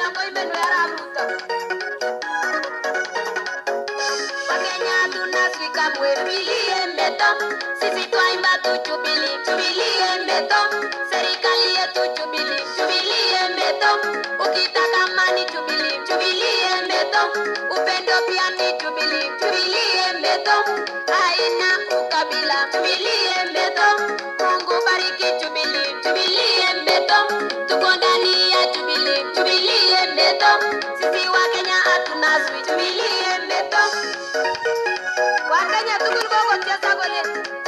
milango imenuera Ruto. Wakenya tunafika mwe Jubilee mbeto. Sisi twaimba tu Jubilee, Jubilee mbeto. Serikali yetu Jubilee, Jubilee mbeto. Ukitaka amani Jubilee, Jubilee mbeto. Upendo pia ni Jubilee, Jubilee mbeto. Haina ukabila, Jubilee mbeto. Mungu bariki Jubilee, Jubilee mbeto. Tuko ndani ya Jubilee, Jubilee mbeto. Sisi Wakenya hatunaswi, Jubilee mbeto. Wakenya tukul koko tiasa kole